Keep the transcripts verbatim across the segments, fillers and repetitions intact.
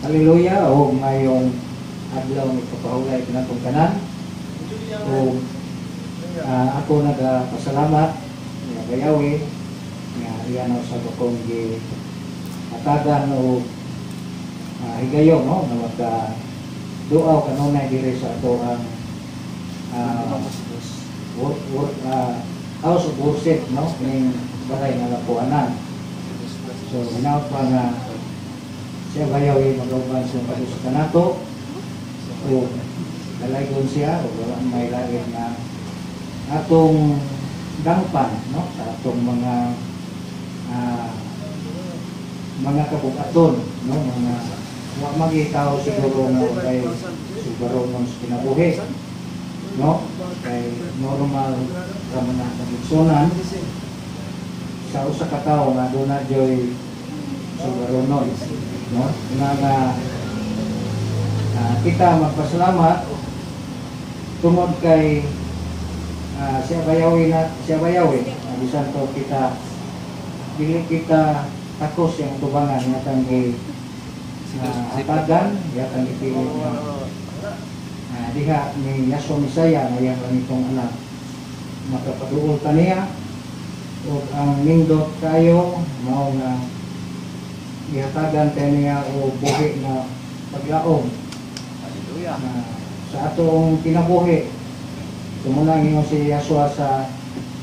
Hallelujah o mayong adlaw ni kapahulay pinatong kanan o uh, ako nagpasalamat nga gayawi nga iyan sa bakong gi atagan o uh, higayon no nga magka duaw kanunay diri sa ato ang uh, work, work, uh, house of worship no ning balay nga lapuanan. So hinaut pa nga siya bayawi mag-uban sa padusa nato o dalaygon siya o wala may lagit na atong dangpan no sa atong mga uh, mga kabukaton no mga wa magitaw siguro no kay siguro no kinabuhi no kay normal ramon na kabusunan sa usa ka tawo nga doon na joy siguro no no nga nga uh, kita magpasalamat tungod kay uh, siya bayawi na siya bayawi bisan to kita dili kita takos yang tubangan nga tanggi uh, atagan ya tanggi pilit na uh, diha ni Yaswa Misaya nga yang itong anak makapaduol kaniya o ang nindot kayo mao nga ihatagan kaniya o buhi na paglaom. Hallelujah. Uh, sa atong kinabuhi sumunang ingon si Yaswa sa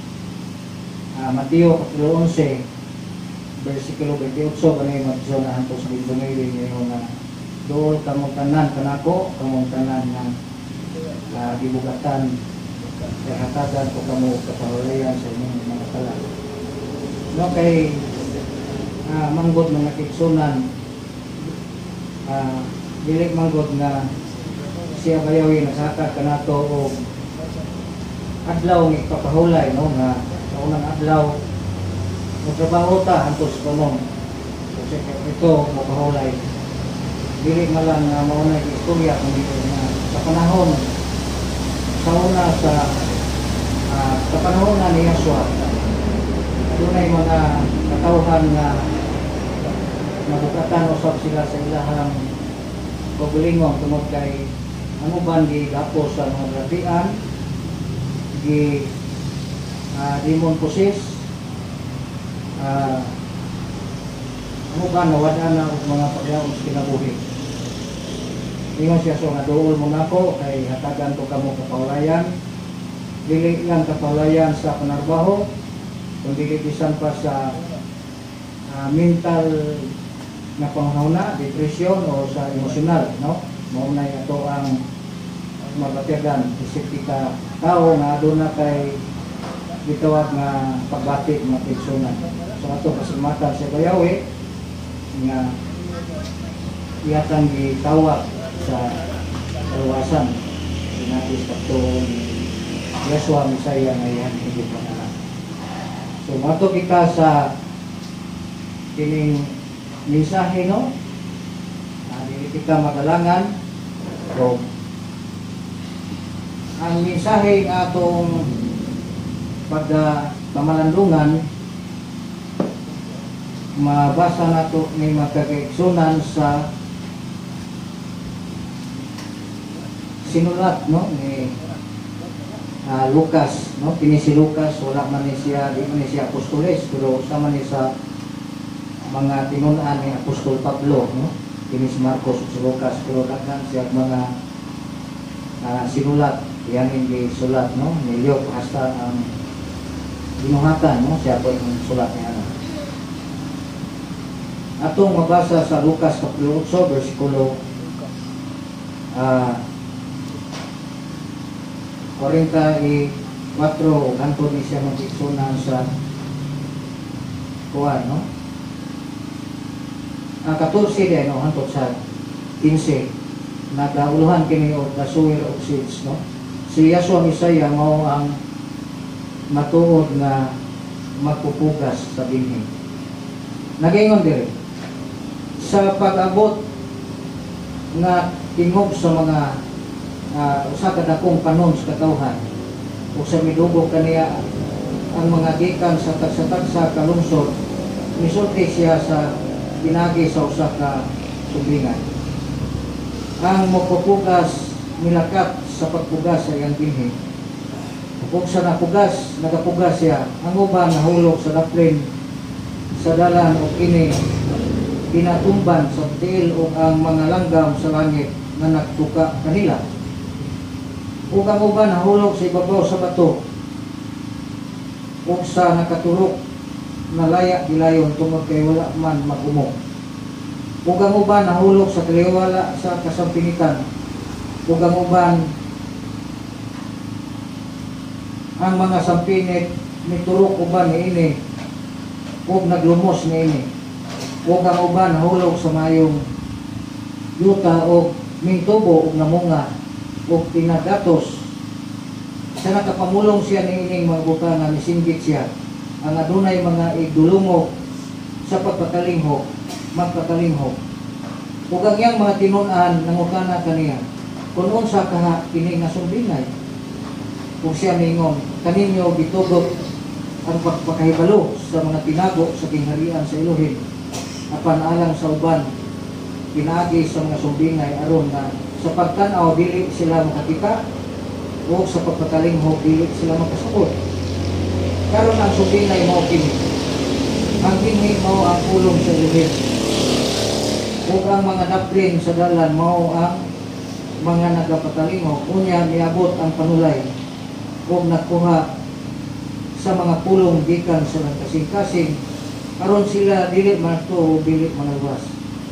uh, Mateo kapitulo eleven versikulo twenty-eight kanay magsuna hantos sa bindungay ngayon na dool kamong tanan kanako kamong tanan nga uh, gibugatan kay hatagan ko kamo kapahulayan sa inyong mga tala no kay uh, manggod mga kitsunan uh, dili manggod nga siya bayawi nasaka kanato o adlaw ni kapahulay no nga sa unang adlaw magtrabaho ta hantos konon kasi ito mapahulay dili nga lang nga maunay istorya kundi nga sa panahon sa una sa uh, sa panahon na ni Yaswa dunay mga katawhan nga nabukatan usab sila sa ilahang pagulingong tungod kay ano ban gi gapos sa mga gratian gi uh, demon possess uh, ano ba nawala na og mga paglaom sa kinabuhi. Ingon siya so nga duol mo nako kay hatagan ko kamo kapahulayan dili lang kapahulayan sa panarbaho kundi bisan pa sa uh, mental na panghuna, depression o sa emosyonal no maunay ato ang mabatigan isip kita tao nga aduna kay gitawag nga pagbati mga personal. So ato pasalamatan sa bayawi nga iyatang gitawag sa kaluwasan sinapis katong Yaswa Misaya nga iyan hindi pa na. So mato kita sa kining mensahe no uh, dili kita magalangan so ang mensahe nga atong pagda pamalandungan mabasa nato ni magkakaigsunan sa sinulat no ni uh, Lucas no kini si Lucas wala man ni siya di man ni siya apostoles pero sama ni sa mga tinunan ni Apostol Pablo no kini si Marcos si Lucas pero daghan siya mga uh, sinulat yan hindi sulat no nilyo hasta ang um, binuhatan no siya po yung sulat niya no? Atong mabasa sa Lucas kapitulo eight versikulo uh, forty-four kanto ni siya magigsunan sa kuwan no ang fourteen din no hantot sa fifteen nagauluhan kini og kasuwir og seeds no si Yaswa Misaya mao ang matuod nga magpupugas sa binhi nagaingon diri sa pag-abot nga tingog sa mga uh, usa ka dakong panon sa katawhan ug sa midugog kaniya ang mga gikan sa tagsa-tagsa ka lungsod misulti siya sa pinagi sa usa ka subingan ang magpupugas milakat sa pagpugas sa iyang binhi. Kung sa napugas, nagapugas siya, ang uban nahulog sa daplin sa dalan o kini pinatumban sa tiil o ang mga langgam sa langit na nagtuka kanila. Ug ang uban nahulog sa ibabaw sa bato ug sa nakatulok na laya gilayon tungod kay wala man magumok. Ug ang uban nahulog sa kaliwala sa kasampinitan. Ug ang uban ang mga sampinit niturok uban niini ug naglumos niini. Ug ang uban nahulog sa mayong yuta ug mintubo ug namunga ug tinagatos. Sa nakapamulong siya niining mga butana nisinggit siya ang adunay mga igdulungog sa pagpakalinghok, magpakalinghok. Ug ang iyang mga tinun-an nangutana kaniya, kung unsa kaha kini nga sumbingay. Ug siya mingon, kaninyo gitugot ang pagpakahibalo sa mga tinago sa kingharian sa Elohim. Apan alang sa uban, pinaagi sa mga sumbingay aron na sa pagtanaw dili sila makakita o sa pagpakalinghok dili sila makasukod. Karon ang sumbingay mao kini. Ang kini mao ang pulong sa Elohim. Ug ang mga daplin sa dalan mao ang mga nagapakalinghok. Unya miabot ang panulay ug nakuha sa mga pulong gikan sa nagkasing-kasing aron sila dili manadto o dili manalwas.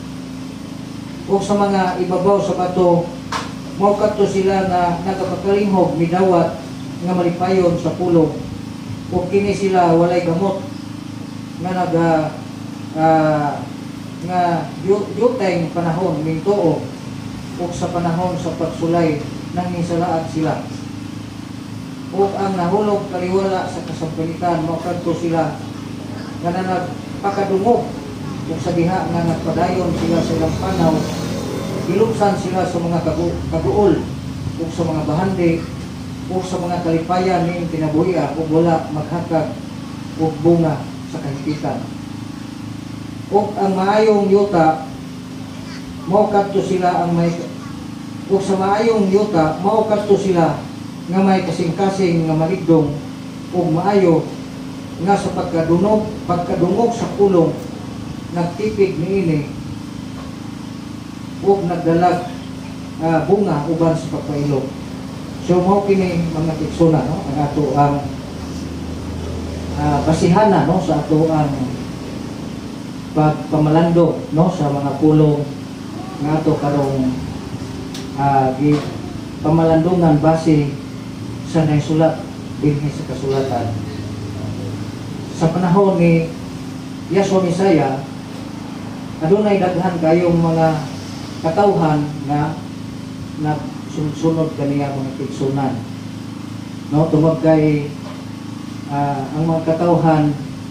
Ug sa mga ibabaw sa bato mao kadto sila na nagapakalinghok midawat nga malipayon sa pulong. Ug kini sila walay gamot nga naga uh, nga yuteng panahon mintuo ug sa panahon sa pagsulay nangisalaad sila. Ug ang nahulog kaliwala sa kasampanitan mao kadto sila nga nagpakadungog ug sa diha nga nagpadayon sila sa ilang panaw. Ilubsan sila sa mga kagu kaguol ug sa mga bahandi ug sa mga kalipayan ning kinabuhi ug wala maghakag ug bunga sa kahipitan. Ug ang maayong yuta mao kadto sila ang may ug sa maayong yuta mao kadto sila nga may kasing-kasing nga maligdong ug maayo nga sa pagkadunog pagkadungog sa pulong nagtipig niini ug nagdalag uh, bunga uban sa pagpailog. So mao kini mga tiksuna no ang ato ang uh, basihana no sa ato ang pagpamalandong no sa mga pulong nga ato karong uh, gi pamalandungan base sa naisulat dinhi sa kasulatan. Sa panahon ni Yahshua Misaya adunay daghan kayong mga katawhan nga nagsunod kaniya mga tigsunan no tungod kay uh, ang mga katawhan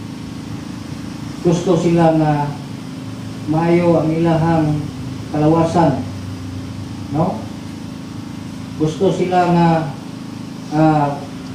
gusto sila nga maayo ang ilahang kalawasan no gusto sila nga uh,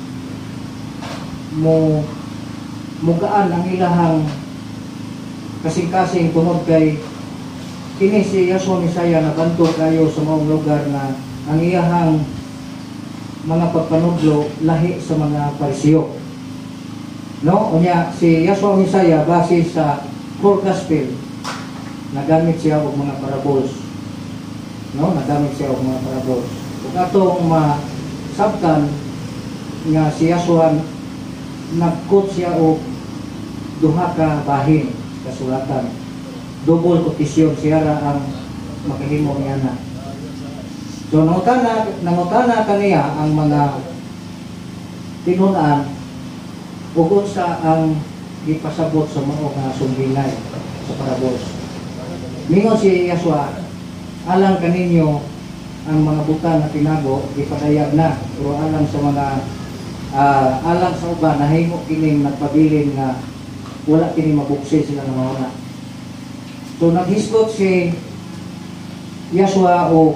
mo mugaan ang ilahang kasing-kasing tungod kay kini si Yahshua Misaya nabanto kayo sa mga lugar na ang iyahang mga pagpanudlo lahi sa mga Pariseo. No, unya si Yahshua Misaya base sa four gospel nagamit siya og mga parables. No, nagamit siya og mga parables. Ug atong masabtan nga si Yahshua nagkot siya og duha ka bahin kasulatan. Double kotisyon siya ra ang makahimo niya na. So nangutana nangutana kaniya ang mga tinun-an ug unsa ang gipasabot sa mao nga sumbingay sa parabos. Mingon si Yahshua, alang kaninyo ang mga buta na tinago gipadayag na, pero alang sa mga uh, alang sa uban nahimo kining nagpabilin nga wala kini mabuksi sila nga mauna. So naghisgot si Yahshua o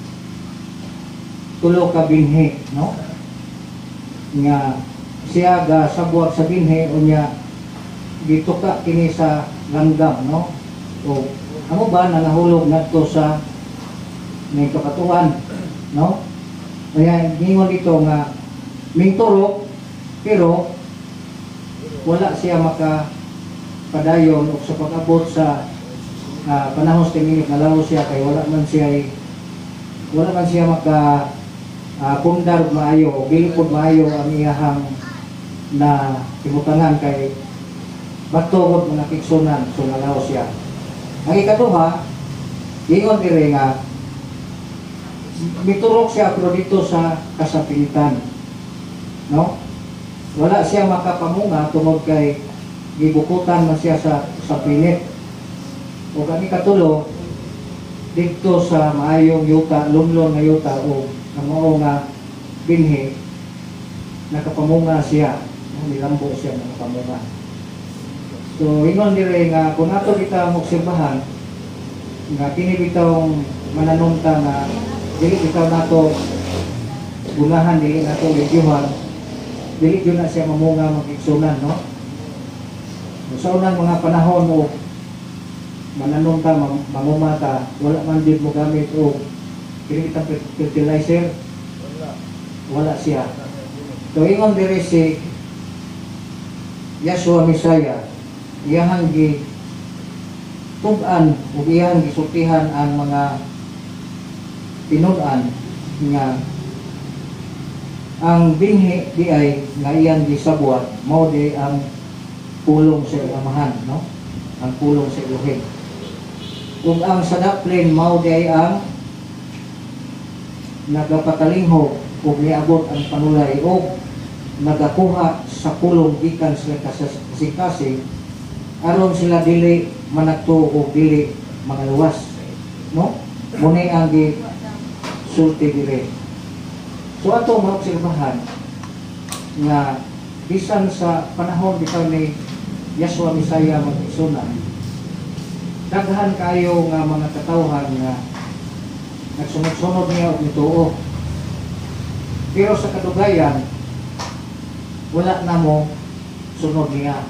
tulo ka binhi, no? Nga siya ga sabuak sa binhi unya gituka kini sa langgam, no? O amo ba nangahulog ngadto sa may kapatuhan, no? Kaya gingon dito nga minturo pero wala siya maka padayon o sa pag-abot sa uh, panahon sa tingin na laro siya kay wala man siya wala man siya maka uh, pundar maayo o bilipod maayo ang iyahang na timutangan kay batogod mga kiksunan so nalaw siya. Ang ikaduha, ingon dire nga miturok siya pero dito sa kasapilitan, no? Wala siya makapamunga tungod kay gibukutan man siya sa sa pilit. O kani katulo dito sa maayong yuta, lunlon nga yuta o ang mao nga binhi nakapamunga siya, nilambo siya nakapamunga. So ingon dire nga kung ato kita mobserbahan nga kini bitawng mananungta nga dili bitaw nato gunahan, dili nato redyuhan, dili yun na siya mamunga mag-igsunan, no? Sa unang mga panahon o mananungta, mamumata, wala man din mo gamit o kinitang fertilizer, wala siya. So ingon dire si Yahshua Messiah, iyahang gi tug-an o iyahang gisultihan ang mga tinud-an nga ang binhi di ay nga iyang gisabuat mao di ang pulong sa amahan, no? Ang pulong sa Elohim. Ug ang sadaplin mao di ay ang nagapatalingho ug niabot ang panulay ug nagakuha sa pulong gikan sila kasing-kasing aron sila dili managtuo ug dili mga luwas, no? Muni ang gi sulti dire. So ato maobserbahan nga bisan sa panahon bitaw ni Yahshua Messiah mag-igsunan, daghan kayo nga mga katawhan nga nagsunod-sunod niya og nituo. Pero sa kadugayan wala na mo sunod niya.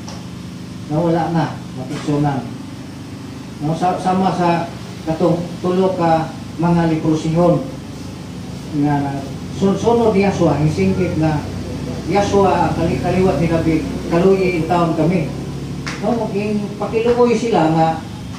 Nawala na mag-igsunan. No, sama sa katong tulo ka mga likrusihon nga sunod ni Yahshua, hisingkit na Yahshua kali-kaliwat ni David, kaluyi in taon kami. No, in pakiluoy sila nga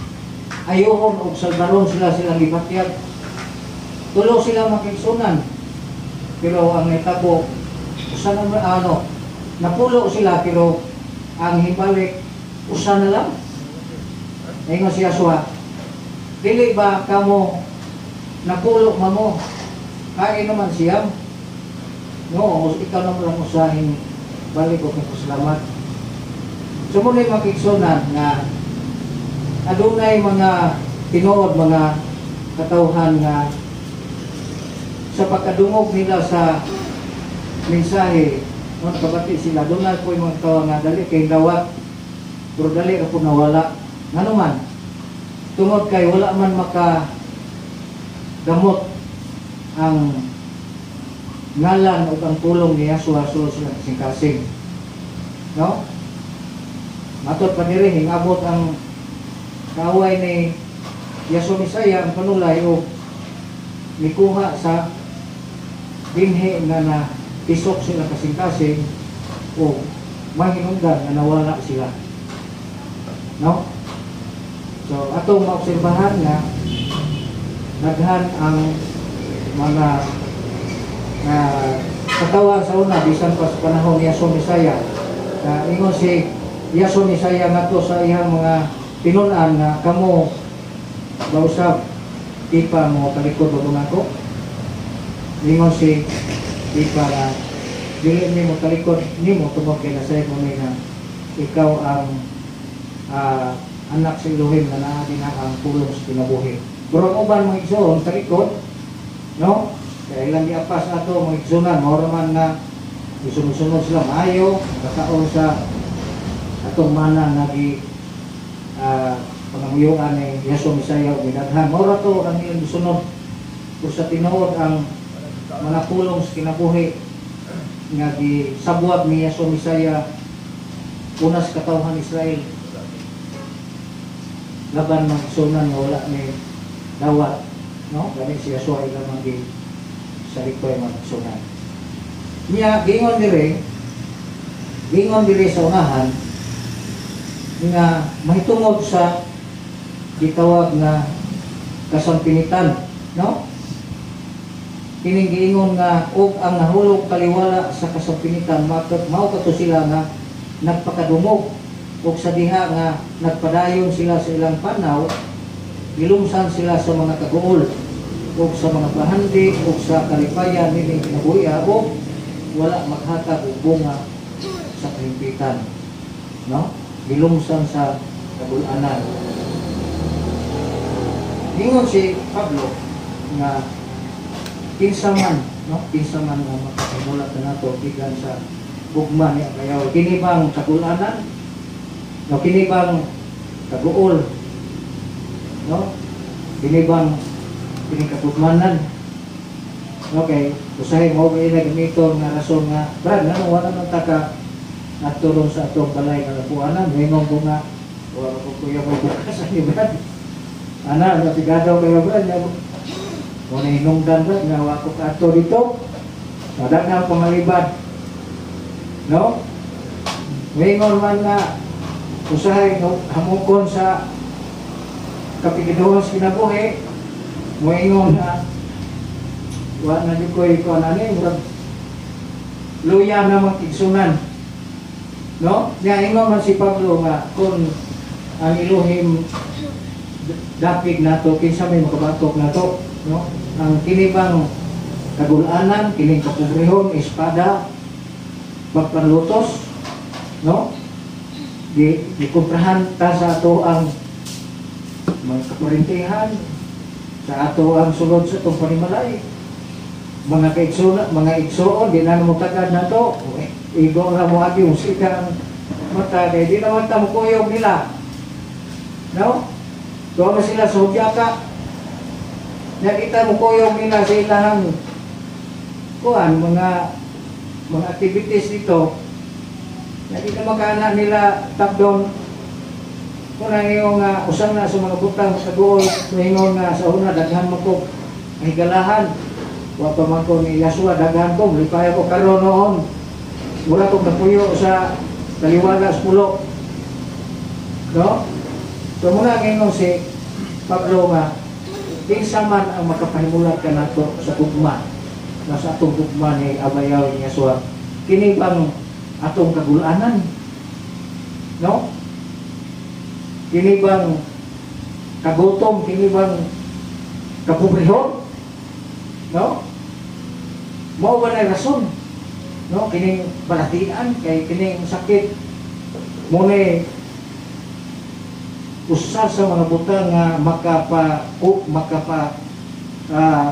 ayohon og salbaron sila silang gipatyag. Tulo sila makigsunan. Pero ang natabo usa na ano, napulo sila pero ang hibalik usa na lang. Ingon si Yahshua, dili ba kamo napulo mamo? Kain naman siyam. No, ikaw naman lang usahin balik ko kay salamat. Sumunod makigsunan nga adunay mga tinuod mga katawhan nga sa pagkadungog nila sa mensahe, no, kabati sila dunay po yung mga katawhan nga dali kay dawat pero dali ra po nawala. Ngano man tungod kay wala man maka gamot ang ngalan o ang tulong ni Yahshua sulod sila kasing-kasing, no? Matot pa diri hingabot ang kaaway ni Yahshua Messiah ang panulay o mikuha sa binhi nga na pisok sila kasing-kasing o mahinungdan na nawala sila, no? So atong maobserbahan nga daghan ang mga uh, katawa sa una bisan pa sa panahon ni Yahshua Messiah. Uh, ingon si Yahshua Messiah ngadto sa iyang mga tinun-an nga kamo bausab di pa mo talikod o nako. Ingon si di pa nga dili ni mo talikod ni mo tungod kay nasay mo ni nga ikaw ang uh, anak sa Elohim na naa din ang pulong sa kinabuhi. Pero ang uban mga igsoon talikod, no? Kaya ilang giapas ato mga igsunan, mao man na isunod-sunod sila maayo, kakaon sa atong mana nga gi uh, pangamuyuan ni Yahshua Messiah o ginaghan. Mao ra to ang ilang gisunod kung sa tinuod ang mga pulong sa kinabuhi nga gisabuat ni Yahshua Messiah unas katawhan Israel laban ng igsunan nga wala ni dawat no? Gani siya suwa ilang mga sa likoy magsunan. Niya, gingon dire, gingon dire sa unahan, nga mahitungod sa gitawag na kasampinitan, no? Kining giingon nga og ang nahulog kaliwala sa kasampinitan mao kato sila nga nagpakadumog ug sa diha nga nagpadayon sila sa ilang panaw, gilumsan sila sa mga kaguol ug sa mga bahandi ug sa kalipayan nining kinabuhi ug wala maghatag og bunga sa kahimpitan, no? Gilumsan sa kabul-anan. Ingon si Pablo nga kinsa man, no? Kinsa man nga makapamulat na nato gikan sa gugma ni Agayaw. Kini bang kabul-anan? No, kini bang kaguol? No? Kini bang kini kapugmanan? Okay, usahay mo ba ina gamiton nga rason nga brad nga wala man taka natulong sa atong balay nga lapuanan, hingon ko nga wala ko kuya mo bukas ni brad. Ana, napigadaw kayo brad, mo na hinungdan brad nga wa ko kato dito. Madaghan pamalibad. No? Hingon man nga usahay no hamukon sa kapigiduhan sa kinabuhi, mo ingon na wa na di ko ikaw na ni murag luya na magtigsunan, no? Nga ingon man si Pablo nga kung ang Elohim dapig nato kinsa may makabatok nato, no? Ang kinibang kagulanan, kining kapobrehon, espada, pagpanlutos, no? Di, di kumprahan ta sa ato ang mga kaparintihan, sa ato ang sulod sa itong panimalay. Mga kaigsoon, mga igsoon, di na namutagad na ito. Igo na mo agi yung sikang mata, kaya di naman ta mukuyog nila. No? Doon na sila sa hudyaka. Nakita mukuyog nila sa ilang kuhan, mga mga activities dito. Nakita makana nila top down. Kung nangyong uh, usang na sa mga butang sa doon, nangyong nga sa una, daghan mo ko mahigalahan. Wato man ko ni Yasua, daghan ko, malipaya ko karoon noon. Wala kong napuyo sa kaliwala sa pulo. No? So muna ngayon si Pablo nga, kinsa man ang makapahimulat ka nato sa gugma, nasa atong gugma ni Abayaw ni Yasua, kini bang atong kagulanan? No? Kini bang kagutom, kini bang kapobrehon? No? Mao ba na rason? No, kining balatian kay kining sakit mo ni usa sa mga butang nga makapa o makapa uh,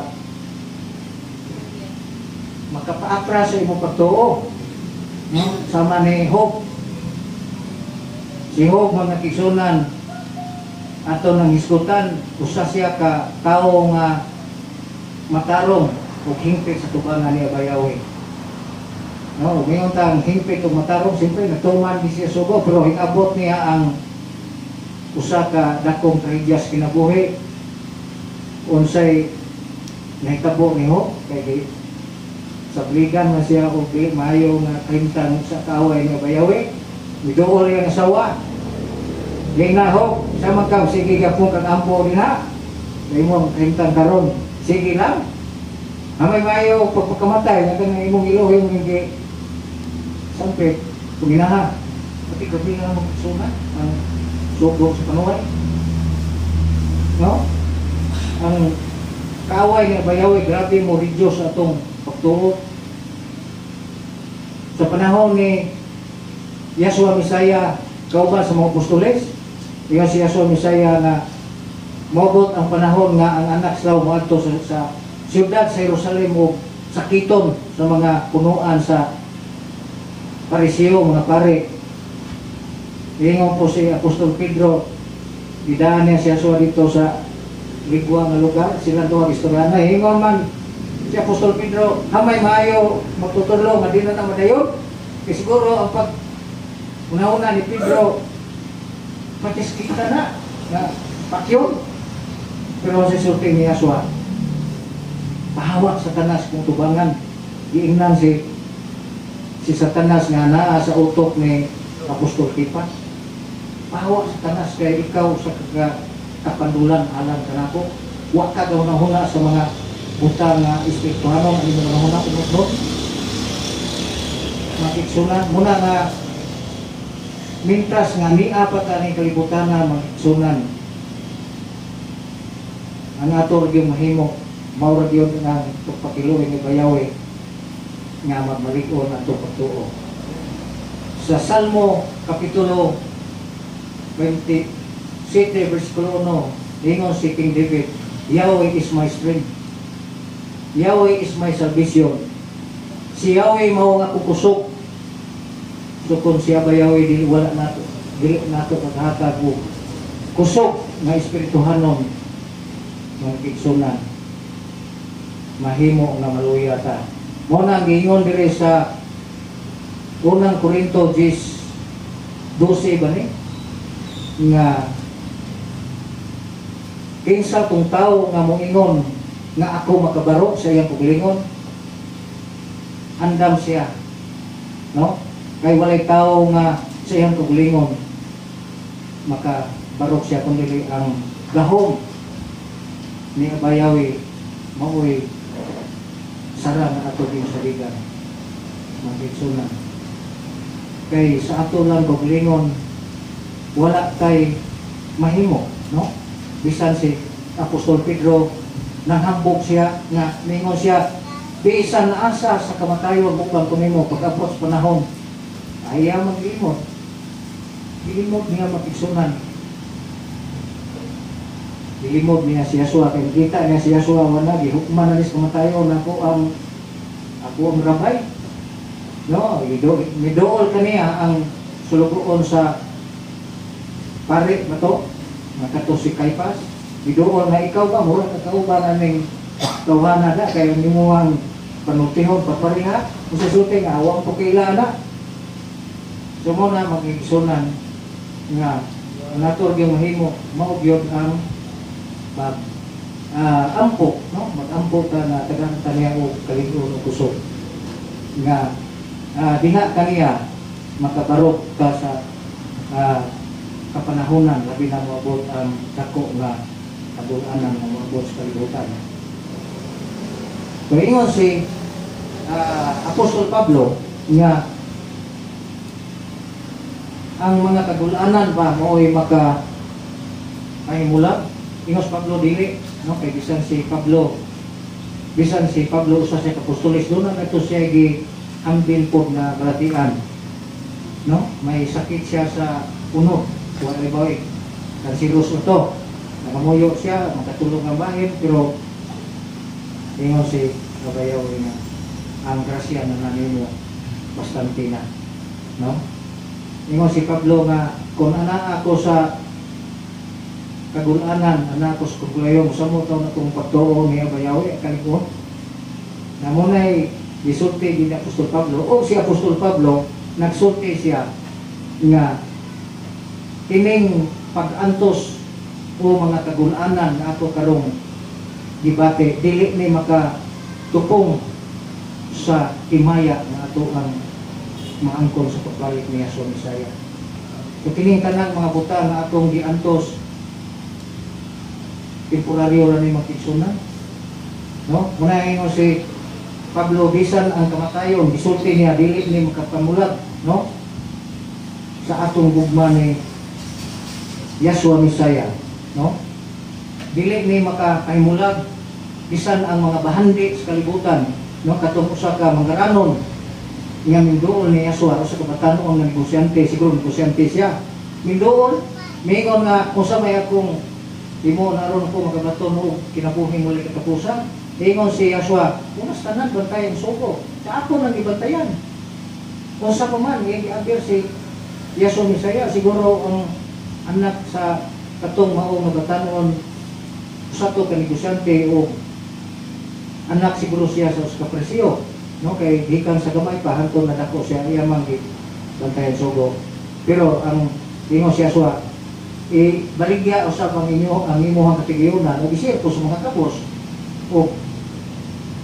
makapa-apra sa imong pagtuo. No? Sama ni Hope. Si Hope mga kisunan ato nang hisgutan, usa siya ka tao nga matarong ug hingpit sa tubangan ni Abayawi. No, ngayon tang hingpit ug matarong, siyempre nagtuman di siya sugo, pero hingabot niya ang usa ka dakong tragedyas kinabuhi. Unsay nahitabo ni Hope kay sabligan na siya og maayo nga kahimtang sa kaaway ni Abayawi. Miduol yung asawa. Yung naho, sa magkaw, sige ka po kang ampo din ha. May mo ang kahimtang karon. Sige lang. Amay mayo pagpakamatay, na ka na imong Elohim yung hindi sampit, puginaha. Pati gabi nga magsunat, ang subok sa panuway. No? Ang kaaway ni Abayawi, grabe mo ridyo sa atong pagtuot. Sa panahon ni Yasua Misaya, kauban sa mga apostoles, yung si Yasua Misaya na mabot ang panahon nga ang anak sa umato sa, sa siyudad sa Jerusalem o sakiton sa mga punuan sa Pariseo, mga pare. Ingon po si Apostol Pedro, idaan niya si Yasua dito sa ligwa nga lugar, sila doon istoryana. Ingon man si Apostol Pedro, hamay maayo magtutulong, nga di na na madayon. E siguro ang pag una-una ni Pedro, patis kita na, na pakyon. Pero sa sulting ni Yasua, pahawa Satanas kung tubangan. Giingnan si si Satanas nga naa sa utok ni Apostol Kepas. Pahawa Satanas kay ikaw sa kapandulan alam kanako. Wa ka daw nahuna sa mga buta nga espirituhanon ang mga nahuna unod. Makiksunan muna nga mintas nga ni apat ani kalibutan na makiksunan. Ang ato gyud mahimo mao ra gyud nga pagpakiluoy ni bayawe nga magmalig-on ato pagtuo. Sa Salmo kapitulo twenty-seven versikulo one, ingon si King David, Yahweh is my strength. Yahweh is my salvation. Si Yahweh mao nga kukusok. So kung siya ba Yahweh dili wala nato, dili nato paghatag og kusok nga espirituhanon ng kigsunan. Mahimo nga maluya ta. Mo nang giingon diri sa unang Korinto ten twelve ba ni nga kinsa tong tawo nga moingon nga ako makabaro sa iyang paglingon, andam siya, no? Kay walay tawo nga sa iyang paglingon makabarok siya kundi ang gahom ni Abayawi maoy sara na ato din sa ligan magigsunan. Kay sa ato lang paglingon wala kay mahimo, no? Bisan si Apostol Pedro nanghambog siya nga ningon siya bisan na asa sa kamatayon bukang kunimo pag-approach panahon ayaw mag-imot gilimot niya makigsunan, gilimot niya si Yasua kay kita niya si Yasua wala gihukman na nis kamatayon ako ang ako ang rabay, no? Midool kaniya ang sulugoon sa pare na to nakato si Kaypas. Midool na ikaw ba mura kakauban aning tawhana na kay nimo ang panultihon papariha kung sa suting awang pagkaila na. So mo na magigsunan nga nator gyud mahimo mao gyud ang pag uh, ampo, no? Mag-ampo ta na tagang taniya o kaligron o kusog nga uh, diha kaniya makabarok ka sa uh, kapanahonan labi na moabot ang dako nga kabul-anan nga moabot sa kalibutan. So ingon si uh, Apostol Pablo nga ang mga kagul-anan pa mooy maka mahimula. Ingos Pablo dili, no? Kay bisan si Pablo bisan si Pablo usa sa apostoles doon na ito siya gi ambin po na balatian, no? May sakit siya sa puno wala ibawi kansiros ito nakamuyo siya makatulog ng bahin pero ingon si kabayaw na ang grasya na nanimo bastante na, no? Ingon si Pablo nga kung ana ako sa kagulanan anak ko sa kagulayon sa mo taon na itong pagtuo ni Abayawi kalikon na muna'y gisulti din Apostol Pablo o si Apostol Pablo nagsulti siya nga kining pag-antos o mga kagulanan na ato karong gibate dili ni makatupong sa himaya na ato ang maangkon sa pagpalit ni Yason Isaya. So kining tanang mga buta na atong giantos temporaryo lang yung makiksunan, no? Muna yung si Pablo bisan ang kamatayon gisulti niya dili ni makapamulat, no? Sa atong gugma ni Yahshua Messiah, no? Dili ni makapamulat bisan ang mga bahandi sa kalibutan, no? Katong usa ka mangaranon nga minduol ni Yahshua usa ka batanon nga negosyante, siguro negosyante siya minduol mingon nga usa may akong imo naron ko magabaton mo kinabuhi muli katapusan. Ingon si Yahshua, unas tanan bantayan suko. Sa ako nang ibantayan. Kung sa paman, i-appear si Yahshua Messiah, siguro ang anak sa katong maong nabatanon sa to kanigosyante o anak siguro siya sa kapresyo. No? Kay gikan sa gamay pa, hantong nadako siya, iyamang bantayan suko. Pero ang ingon si Yahshua, i baligya usab ang inyo ang imuhang katigayunan o bisir ko sa mga kapos o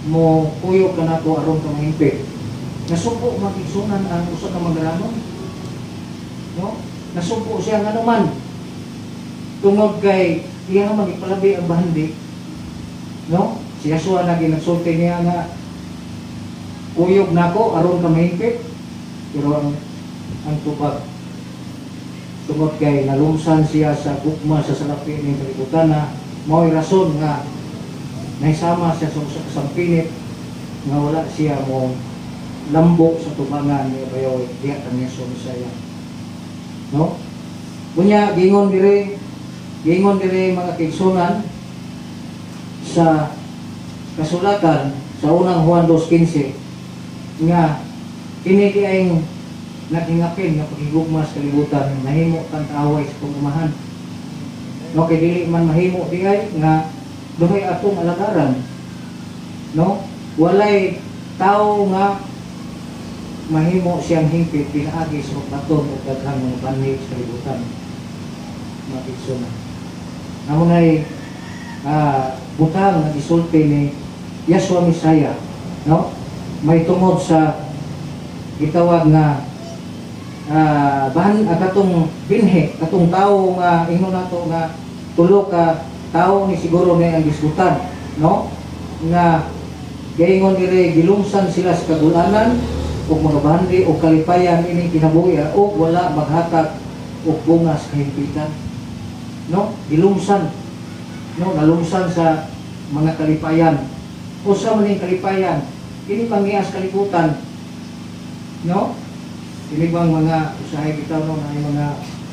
mo kuyog ka nako aron ka mahimpit. Nasuko magigsunan ang usa ka magaranon. No? Nasuko siya nga naman. Tungod kay iya nga magipalabi ang bahandi. No? Siya suwa na ginagsulti niya nga kuyog nako aron ka mahimpit. Pero ang ang tupag tungod kay nalumsan siya sa gugma sa salapi ng kalibutan na mao'y rason nga naisama siya sa kasampinit nga wala siya mo lambok sa tubangan ni Bayaw diya kanya sa Misaya. No? Kunya gingon dire gingon dire mga kigsunan sa kasulatan sa unang Juan two fifteen nga kini diayng nagingapin nga pagigugma sa kalibutan nahimo kang kaaway sa pagmamahan. No, kay dili man mahimo diay nga duhay atong alagaran. No? Walay tao nga mahimo siyang hingpit pinaagi sa pagbaton o daghang mga banhig sa kalibutan. Mapigsunan. Namo nay ah butang nga gisulti ni Yeshua Misaya, no? May tungod sa gitawag nga ah bahan uh, katong binhe katong tawo nga ingon nato nga tulo ka tawo ni siguro ni ang gisgutan, no? Nga gaingon dire gilumsan sila sa kagulanan ug mga bandi o kalipayan ining kinabuhi o wala maghatag og bunga sa kahimpitan, no? Gilumsan, no? Nalumsan sa mga kalipayan. Usa man ning kalipayan ini pangias kalibutan, no? Ini bang mga usahay bitaw no na mga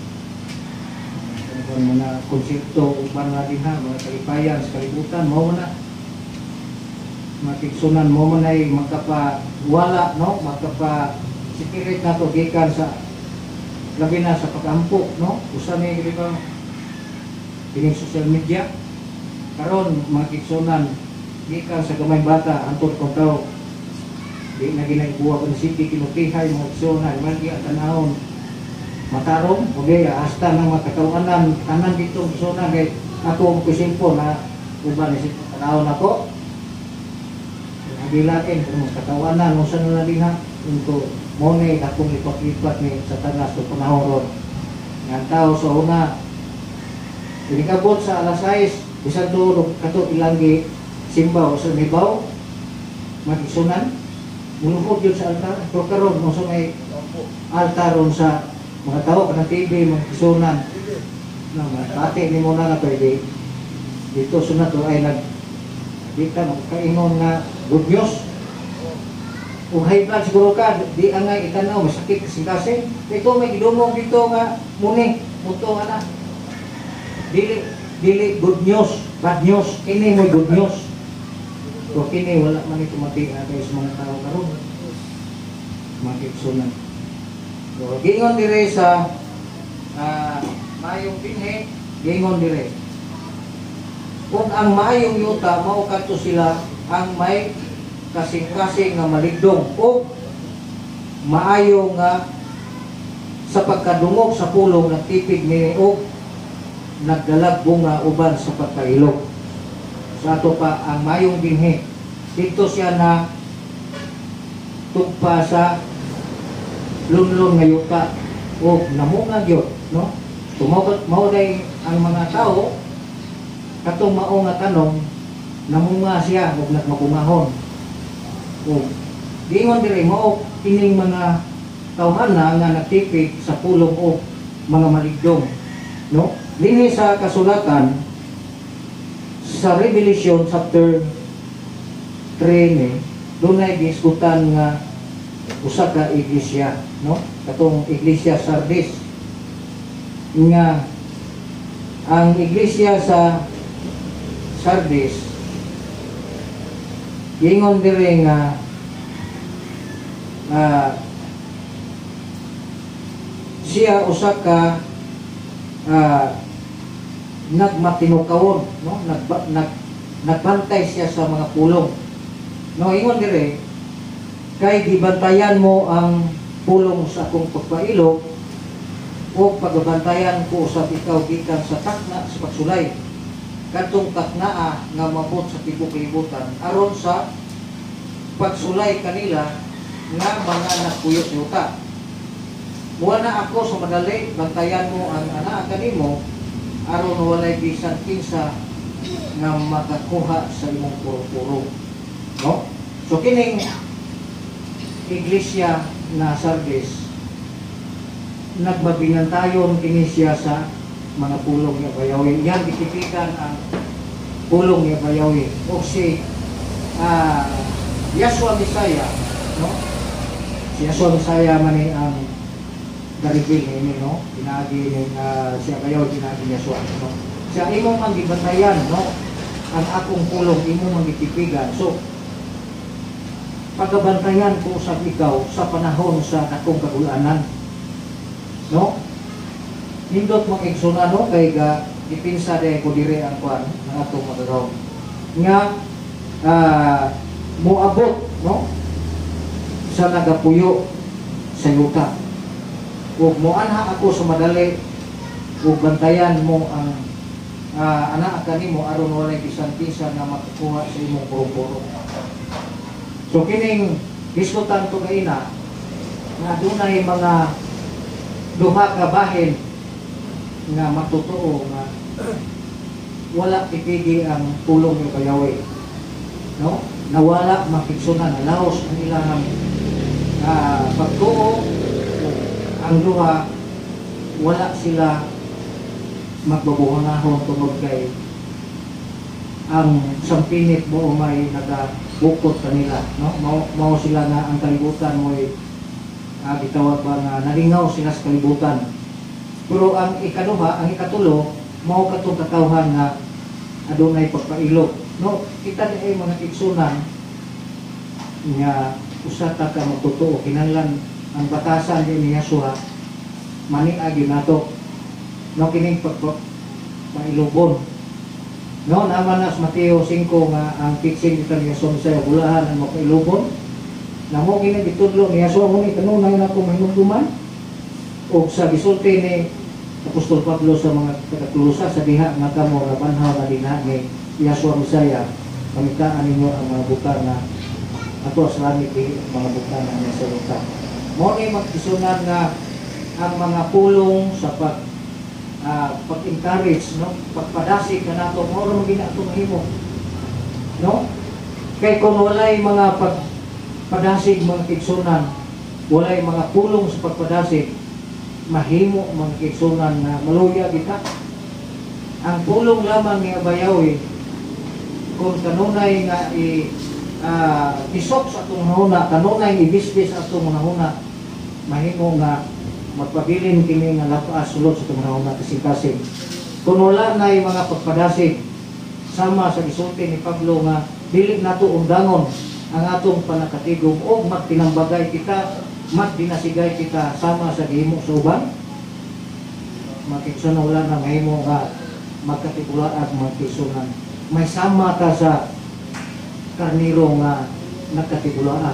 mga mga konsepto uban na din ha, mga kalipayan sa kalibutan mo na makigsunan mo man ay magkapa wala, no? Magkapa sikirit na to gikan sa labi na sa pag-ampo, no? Usa ni di ba kining social media karon makigsunan gikan sa gamay bata antud ko taw di na ginagbuwa ng city kinutihay mga opsyonan magi at tanahon matarong o gaya hasta ng matakawanan tanan dito opsyonan kay ako ang kusimpo na uban isip tanahon ako nabilakin kung matakawanan mo saan na din ha untuk monay akong lipat-lipat ni sa tanas o panahon ron nga tao sa una inikabot sa alas sais bisan to kato ilanggi simbaw sa mibaw magisunan mulupod yun sa altar. Pero karon mo sa may altaron sa mga tao kanang T V, mga kisunan na pati ni mo na na pwede dito sunat to ay nag dita magkaingon nga good news o high blood siguro ka di angay itanaw masakit kasi kasi ito may gidumong dito nga muni muto nga na dili dili good news bad news ini mo good news. So kini wala man ito mati na kayo sa mga tao karon makiksunan. So gingon dire sa uh, mayong binhe, gingon dire kung ang mayong yuta mao kadto sila ang may kasing-kasing nga maligdong o maayo nga sa pagkadungog sa pulong nagtipig ni o nagdalag bunga uban sa pagkailog. Sa ato pa ang mayong binhi dito siya na tugpa sa lunlon nga yuta o namunga gyud, no? Tumawag mauday ang mga tao katong mao nga tanong namunga siya ug nagmakungahon o diingon dire mao kining mga tawhana nga nagtipig sa pulong o mga maligdong, no? Dinhi sa kasulatan sa Revelation chapter three ni dunay gisgutan nga usa ka iglesia, no? Katong iglesia Sardis nga ang iglesia sa Sardis gingon dire nga uh, siya usa ka uh, nagmatinukawon, no? Nag, nag, nagbantay siya sa mga pulong. No, ingon dire, kay gibantayan mo ang pulong sa akong pagpailog o pagbantayan ko sa ikaw gikan sa takna sa pagsulay. Kadtong taknaa nga mabot sa tibok libutan aron sa pagsulay kanila nga mga nagpuyo sa yuta. Wala ako sa madali, bantayan mo ang anak kanimo aron walay bisan kinsa nga makakuha sa imong puro-puro. No? So kining iglesia na Sardis, nagbabinantayon kini siya sa mga pulong ni Bayawi. Yan gitipikan ang pulong ni Bayawi. O si uh, Yahshua Messiah, no? Si Yahshua Messiah man ang daribig ni no, pinagi ni uh, siya kayo pinagi niya Yahshua, no. Siya imong mangibantayan, no, ang akong pulong imong mangitipigan. So pagabantayan ko sa ikaw sa panahon sa akong kagulanan, no. Nindot mong igsuna, no, kay ga ipinsa de ko dire ang kwan ng atong magagaw nga uh, moabot, no, sa nagapuyo sa yuta. Ug moanha ako sa madali ug bantayan mo ang uh, anak kanimo aron walay bisan kinsa nga makakuha sa imong puro-puro. So kining diskutan to gaina nga dunay mga duha ka bahin nga matotoo nga wala tipigi ang pulong ni Bayawi, no, nawala makiksunan, nalaos ang ilang uh, pagtuo. Ang duha wala sila magbabuhangahon tungod kay ang sampinit mo may nagabukot kanila, no, mao, mao sila na ang kalibutan mo ay uh, gitawag ba nga nalingaw sila sa kalibutan. Pero ang ikaduha, ang ikatulo, mao katong katawhan nga adunay pagpailog, no. Kita ni ay mga igsunan nga usa ta ka magtotoo kinahanglan ang batasan din ni Yahshua maniagi nato, no, kining pagpailubon, no, naman na sa Mateo singko nga ang fixing ito ni Yahshua sa bulahan ang mapailubon na mo kini gitudlo ni Yahshua mo ni kanunay na ko mahimugduman o sa gisulti ni Apostol Pablo sa mga tagatulusa sa diha nga kamo labanhaw na dinha ni Yahshua Messiah, pamitaan ninyo ang mga buta na ato sa langit di mga buta na niya sa luta. Mo ni magkisunan nga ang mga pulong sa pag uh, pag-encourage, no, pagpadasig na nato mo ro ginato mahimo, no, kay kung walay mga pagpadasig mga kigsunan, walay mga pulong sa pagpadasig, mahimo mga kigsunan na maluya kita. Ang pulong lamang ni Bayawi kung kanunay nga i uh, isok sa atong nahuna, kanunay ibisbis atong nahuna, mahimo nga magpabilin kini nga lapas sulod sa itong nahuna kasing-kasing. Kung wala na yung mga pagpadasig sama sa gisulti ni Pablo nga dili nato undangon ang atong panakatigom o magtinambagay kita, magdinasigay kita sama sa gihimo sa uban, makiksunan wala na mahimo nga magkatigulaan at magkisunan. May sama ka sa karniro nga nagkatigulaan.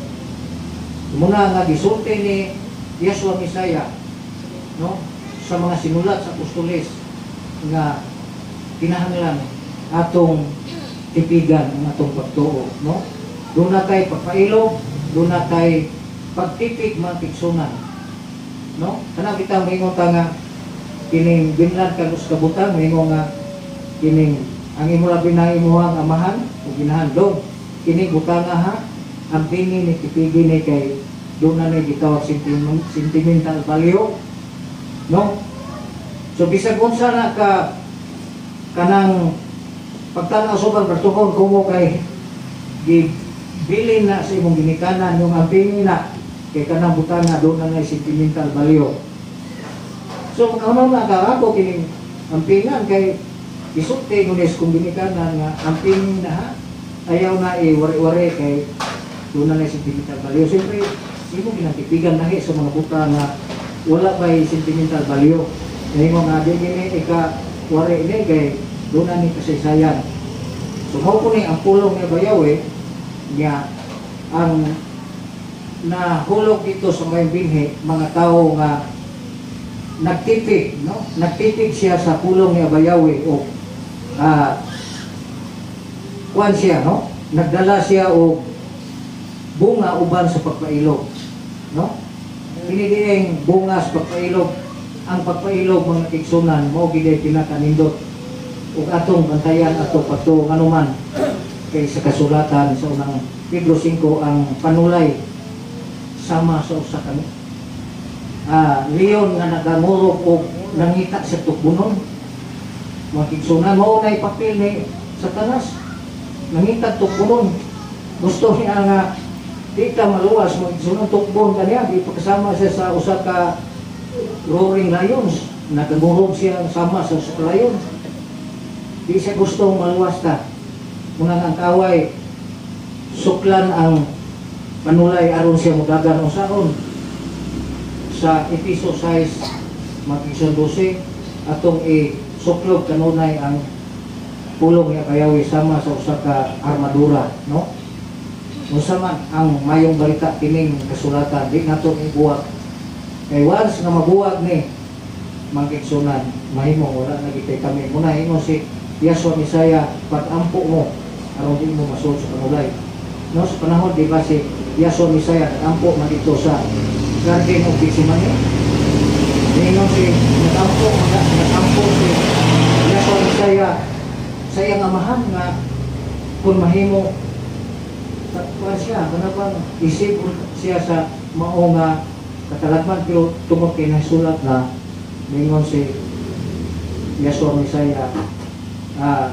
Muna nga gisulti ni Yahshua Messiah, no, sa mga sinulat sa apostoles nga kinahanglan atong tipigan ang atong pagtuo, no. Doon na tayo pagpailo, doon na tayo pagtipig mga tiksunan, no. Kana kita maingon ta nga kining binlan kanus kabutan, maingon nga kining ang imo labi na imuhang amahan o ginahandong kining butanga ha ang pini ni tipigi ni kay doon na gitawag sentimental value, no. So bisag unsa na ka kanang pagtanaw sobrang bertuhon kumo kay gibilin na sa imong ginikanan yung amping na kay kanang butanga doon na sentimental value. So kauno na ka ako kining ampingan kay isulti nunes kung ginikanan nga amping na ha ayaw na i-wari-wari kay doon na sentimental value. Siyempre imo ginatipigan nahi sa mga buta nga wala ba'y sentimental value. Ngayon mo nga, di gini ika wari ini kay doon na ni kasaysayan. So, mo po ni ang pulong ni Bayawi niya ang nahulog dito sa may binhi, mga tao nga nagtipig, no? Nagtipig siya sa pulong ni Bayawi o uh, kuan siya, no? Nagdala siya o bunga uban sa pagpailog, no? Kinidiing bunga sa pagpailog. Ang pagpailog mga igsunan mao gid pinakanindot ug atong bantayan ato pato anuman kay sa kasulatan sa unang Pedro five ang panulay sama sa usa ka ah leon nga nagamurok og nangita sa tukbunon. Mga igsunan mao nay papel ni Satanas, nangita tukbunon. Gusto niya nga di ka maluwas mo igsunan tukbon kaniya, di pagkasama siya sa usa ka roaring lions, nagagurog siya sama sa usa ka lion. Di siya gustong maluwas ta. Muna ang kaway suklan ang panulay aron siya mudagan usaon. Sa Episo six mag-igsoon twelve atong i-suklog kanunay ang pulong niya kayawi sama sa usa ka armadura, no? Unsa man ang mayong balita kining kasulatan di nato ibuwag. Kay once nga mabuwag ni mag-igsunan, mahimo wala na gitay kami. Muna ingon si Yahshua Misaya, pag-ampo mo aron di mo masul sa panulay. No, sa panahon di ba si Yahshua Misaya nag-ampo man dito sa Garden of Gethsemane. Ingon si nag-ampo, nag-ampo si Yahshua Misaya sa iyang amahan nga kung mahimo kuha siya, kanapang isip siya sa mao nga katalagman, pero tungkol kay nasulat na mingon si Yahshua Misaya, ah,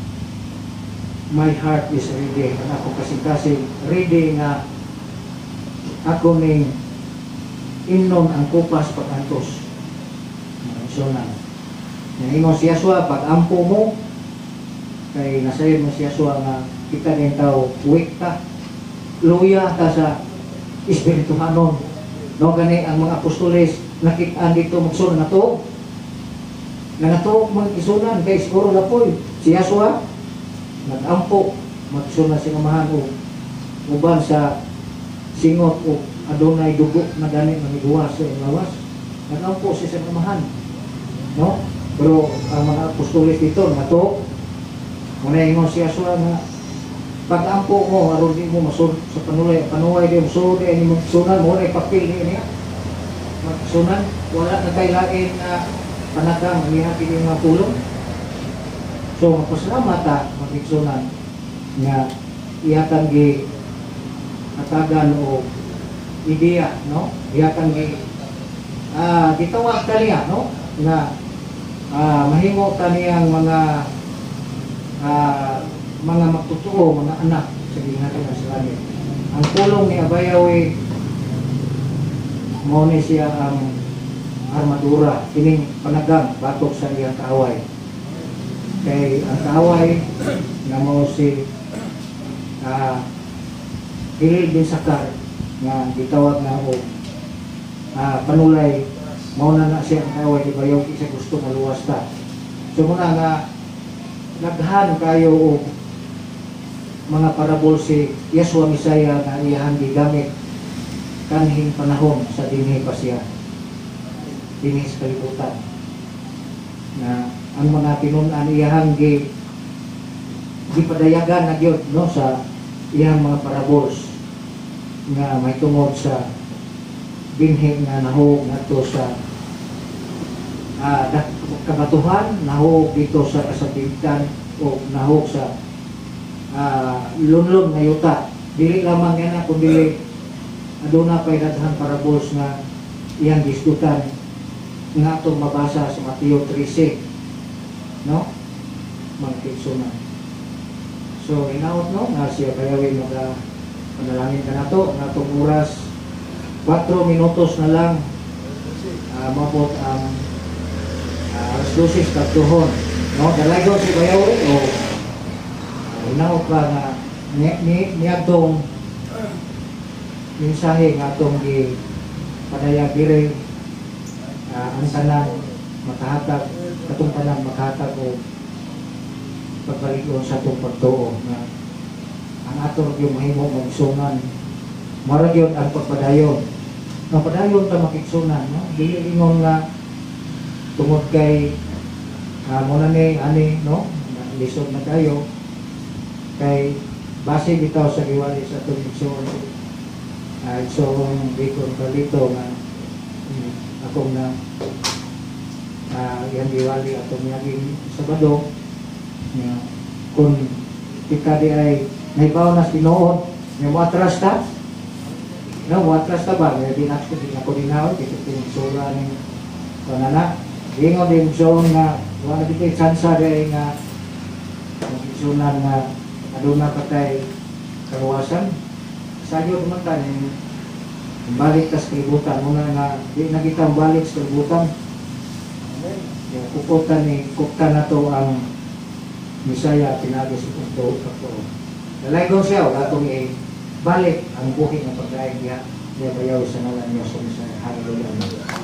my heart is ready, ang akong kasing-kasing ready nga ako ning inon ang kupas pag-antos. So na ingon si Yahshua, pag-ampo mo kay nasayon mo si Yahshua nga kita din tao weak ka, luya ka sa espirituhanon, no? Gani ang mga apostoles nakitaan dito magsunan na to nangatuok mga isunan kay siguro na po si Yahshua nag-ampo magsunan si amahan o uban sa singot o adunay dugo na gani maniguwas sa lawas, nag-ampo si sa amahan, no? Pero ang mga apostoles dito nangatuok muna ingon si Yahshua nga pag-ampo mo aron di mo masul sa panulay panuway di mo sulod di mo sunan mo na ipapil niya magsunan wala na kay lain na panatang mihati yung mga pulong. So magpasalamat ta magigsunan nga iyakang gi atagan o ideya, no? Iyakang gi ah gitawag kaniya, no? Na ah mahimo kaniyang mga ah mga magtutuo, mga anak sa gingatong ng Israel. Ang pulong ni Abayawi mo ni siya ang armadura, kining panagang batok sa iyang kaaway. Kay ang kaaway na mo si uh, Hilil bin Sakar nga gitawag na o uh, panulay mao na na siya ang kaaway di bayaw isa gusto maluwas ta. So muna nga naghan kayo o mga parabol si Yahshua Misaya na iyahan gigamit kanhing panahon sa dinhi pa siya dinhi sa kalibutan na ang mga tinunan iyahan gi gipadayagan na gyud, no, sa iyang mga parables nga may tungod sa binhi nga nahog ngadto sa ah, kabatuhan, nahog dito sa kasakitan o nahog sa Uh, lunlon nga yuta. Dili lamang yan na kundi aduna pa'y daghan parables nga iyang diskutan nga itong mabasa sa Mateo thirteen, no? Mga kitsunan. So inaot, no, nga siya kayawin mga panalangin ka na to nga itong oras four minutos na lang uh, mabot ang uh, alas twelve katuhon, no? Dalago si bayawin o inaw pa nga ni, ni, niyatong mensahe nga itong gi padayag diri uh, ang tanan makahatag katong tanan makahatag o pagbalikon sa itong pagtuo na ang atong yung mahimo magsunan marag yun ang pagpadayon ang padayon ta makiksunan, no? Dili ingon nga tungod kay uh, muna ni ani, no, lisod na kayo kay base bitaw sa giwali sa itong igsoon Uh, so, Bicol Carlito nga um, akong na uh, yung diwali atong naging Sabado nga kung tika di ay naibaw na sinuod nga matras ta no, matras ta ba nga di na ako dinawad ito pinsura ng panana ingon din so nga wala dito chansa rin nga magsunan nga aduna patay karuwasan sa iyo naman ka yung balik ka sa kalibutan muna nga di na kita balik sa kalibutan yung kukutan ni kukta na to ang Misaya pinagos ito ako lalay ko siya wala itong i-balik ang buhay ng pagkain niya niya bayaw sa ngalan niya sa Misaya. Hallelujah.